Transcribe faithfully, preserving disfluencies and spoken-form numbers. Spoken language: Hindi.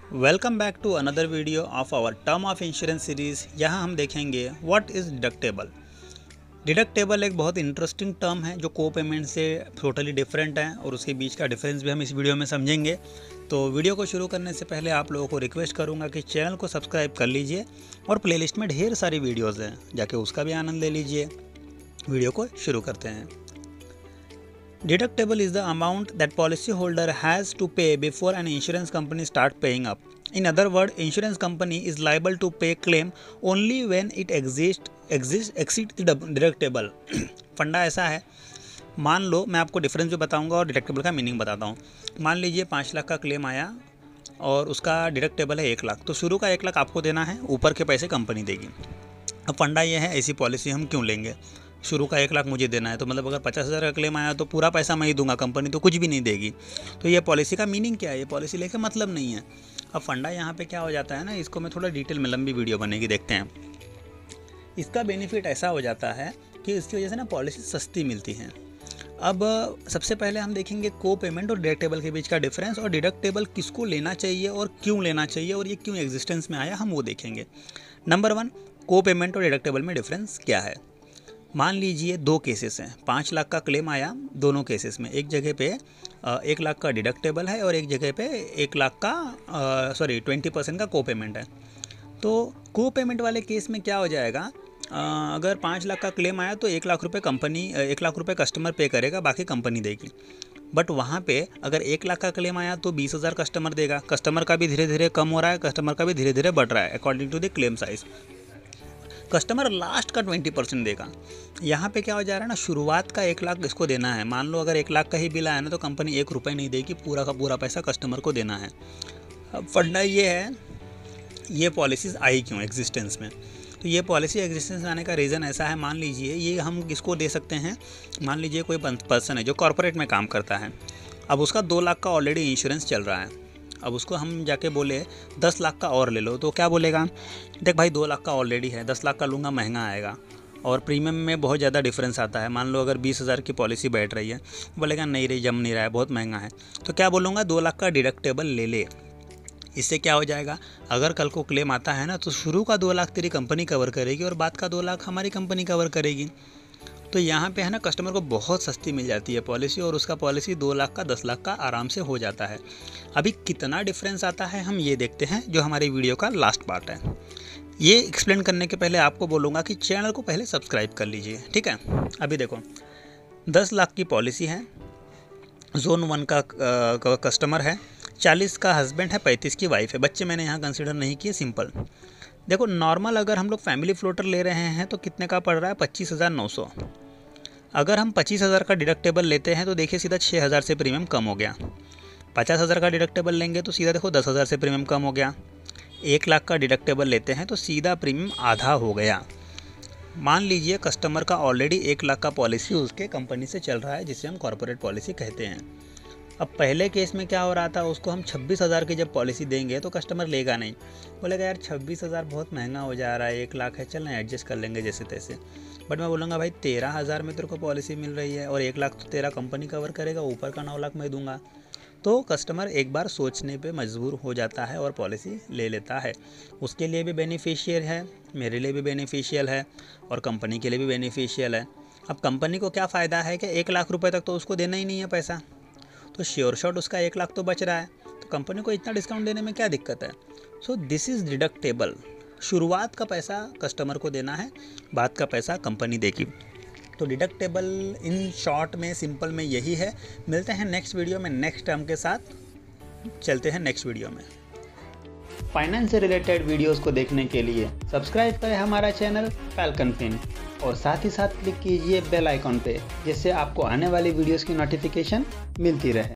Welcome back to another video of our term of insurance series. यहाँ हम देखेंगे व्हाट इज़ डिडक्टेबल। डिडक्टेबल एक बहुत इंटरेस्टिंग टर्म है जो को पेमेंट से टोटली डिफरेंट है और उसके बीच का डिफरेंस भी हम इस वीडियो में समझेंगे। तो वीडियो को शुरू करने से पहले आप लोगों को रिक्वेस्ट करूँगा कि चैनल को सब्सक्राइब कर लीजिए और प्लेलिस्ट में ढेर सारी वीडियोज़ हैं, जाके उसका भी आनंद ले लीजिए। वीडियो को शुरू करते हैं। Deductible is the amount that policyholder has to pay before an insurance company start paying up. In other words, insurance company is liable to pay claim only when it exists exist exceeds the deductible. फंडा ऐसा है, मान लो मैं आपको डिफरेंस भी बताऊंगा और डिडक्टेबल का मीनिंग बताता हूँ। मान लीजिए पाँच लाख का क्लेम आया और उसका डिडक्टेबल है एक लाख, तो शुरू का एक लाख आपको देना है, ऊपर के पैसे कंपनी देगी। अब फंडा ये है, ऐसी पॉलिसी हम क्यों लेंगे, शुरू का एक लाख मुझे देना है, तो मतलब अगर पचास हज़ार का क्लेम आया तो पूरा पैसा मैं ही दूंगा, कंपनी तो कुछ भी नहीं देगी। तो ये पॉलिसी का मीनिंग क्या है, ये पॉलिसी लेके मतलब नहीं है। अब फंडा यहाँ पे क्या हो जाता है ना, इसको मैं थोड़ा डिटेल में, लंबी वीडियो बनेगी, देखते हैं। इसका बेनिफिट ऐसा हो जाता है कि इसकी वजह से ना पॉलिसी सस्ती मिलती है। अब सबसे पहले हम देखेंगे को पेमेंट और डिडक्टेबल के बीच का डिफरेंस, और डिडक्टेबल किसको लेना चाहिए और क्यों लेना चाहिए और ये क्यों एग्जिस्टेंस में आया, हम वो देखेंगे। नंबर वन, को पेमेंट और डिडक्टेबल में डिफरेंस क्या है। मान लीजिए दो केसेस हैं, पाँच लाख का क्लेम आया दोनों केसेस में, एक जगह पे एक लाख का डिडक्टेबल है और एक जगह पे एक लाख का सॉरी ट्वेंटी परसेंट का को पेमेंट है। तो को पेमेंट वाले केस में क्या हो जाएगा, आ, अगर पाँच लाख का क्लेम आया तो एक लाख रुपए कंपनी एक लाख रुपए कस्टमर पे करेगा, बाकी कंपनी देगी। बट वहाँ पे अगर एक लाख का क्लेम आया तो बीस हज़ार कस्टमर देगा। कस्टमर का भी धीरे धीरे कम हो रहा है, कस्टमर का भी धीरे धीरे बढ़ रहा है according to the claim size. Customer last का ट्वेंटी परसेंट देगा। यहाँ पे क्या हो जा रहा है ना, शुरुआत का एक लाख इसको देना है। मान लो अगर एक लाख का ही बिल आया ना तो कंपनी एक रुपये नहीं देगी, पूरा का पूरा पैसा कस्टमर को देना है। अब फंडा ये है, ये पॉलिसीज़ आई क्यों एग्जिस्टेंस में। तो ये पॉलिसी एग्जिस्टेंस में आने का रीज़न ऐसा है, मान लीजिए ये हम किसको दे सकते हैं, मान लीजिए कोई पर्सन है जो कॉर्पोरेट में काम करता है। अब उसका दो लाख का ऑलरेडी इंश्योरेंस चल रहा है। अब उसको हम जाके बोले दस लाख का और ले लो, तो क्या बोलेगा, देख भाई दो लाख का ऑलरेडी है, दस लाख का लूँगा महंगा आएगा और प्रीमियम में बहुत ज़्यादा डिफरेंस आता है। मान लो अगर बीस हज़ार की पॉलिसी बैठ रही है, बोलेगा नहीं रे, जम नहीं रहा है, बहुत महंगा है। तो क्या बोलूँगा, दो लाख का डिडक्टेबल ले ले। इससे क्या हो जाएगा, अगर कल को क्लेम आता है ना तो शुरू का दो लाख तेरी कंपनी कवर करेगी और बाद का दो लाख हमारी कंपनी कवर करेगी। तो यहाँ पे है ना, कस्टमर को बहुत सस्ती मिल जाती है पॉलिसी और उसका पॉलिसी दो लाख का दस लाख का आराम से हो जाता है। अभी कितना डिफरेंस आता है हम ये देखते हैं, जो हमारी वीडियो का लास्ट पार्ट है। ये एक्सप्लेन करने के पहले आपको बोलूँगा कि चैनल को पहले सब्सक्राइब कर लीजिए, ठीक है। अभी देखो, दस लाख की पॉलिसी है, जोन वन का कस्टमर है, चालीस का हस्बैंड है, पैंतीस की वाइफ है, बच्चे मैंने यहाँ कंसिडर नहीं किए, सिंपल। देखो नॉर्मल अगर हम लोग फैमिली फ्लोटर ले रहे हैं तो कितने का पड़ रहा है, पच्चीस हज़ार नौ सौ। अगर हम पच्चीस हज़ार का डिडक्टेबल लेते हैं तो देखिए सीधा छः हज़ार से प्रीमियम कम हो गया। पचास हज़ार का डिडक्टेबल लेंगे तो सीधा देखो दस हज़ार से प्रीमियम कम हो गया। एक लाख का डिडक्टेबल लेते हैं तो सीधा प्रीमियम आधा हो गया। मान लीजिए कस्टमर का ऑलरेडी एक लाख का पॉलिसी उसके कंपनी से चल रहा है, जिसे हम कॉर्पोरेट पॉलिसी कहते हैं। अब पहले केस में क्या हो रहा था, उसको हम छब्बीस हज़ार की जब पॉलिसी देंगे तो कस्टमर लेगा नहीं, बोलेगा यार छब्बीस हज़ार बहुत महंगा हो जा रहा है, एक लाख है, चल ना एडजस्ट कर लेंगे जैसे तैसे। बट मैं बोलूँगा भाई तेरह हज़ार में तेरे को पॉलिसी मिल रही है और एक लाख तो तेरा कंपनी कवर करेगा, ऊपर का नौ लाख मैं दूंगा। तो कस्टमर एक बार सोचने पे मजबूर हो जाता है और पॉलिसी ले लेता है। उसके लिए भी बेनिफिशियल है, मेरे लिए भी बेनिफिशियल है और कंपनी के लिए भी बेनिफिशियल है। अब कंपनी को क्या फ़ायदा है कि एक लाख रुपये तक तो उसको देना ही नहीं है पैसा, तो श्योर शॉट उसका एक लाख तो बच रहा है, तो कंपनी को इतना डिस्काउंट देने में क्या दिक्कत है। So this is deductible. शुरुआत का पैसा कस्टमर को देना है, बाद का पैसा कंपनी देगी। तो डिडक्टेबल इन शॉर्ट में, सिंपल में यही है। मिलते हैं नेक्स्ट वीडियो में नेक्स्ट टर्म के साथ, चलते हैं नेक्स्ट वीडियो में। फाइनेंस से रिलेटेड वीडियोस को देखने के लिए सब्सक्राइब करें हमारा चैनल फैल्कन फिन और साथ ही साथ क्लिक कीजिए बेल आइकॉन पे, जिससे आपको आने वाली वीडियोस की नोटिफिकेशन मिलती रहे।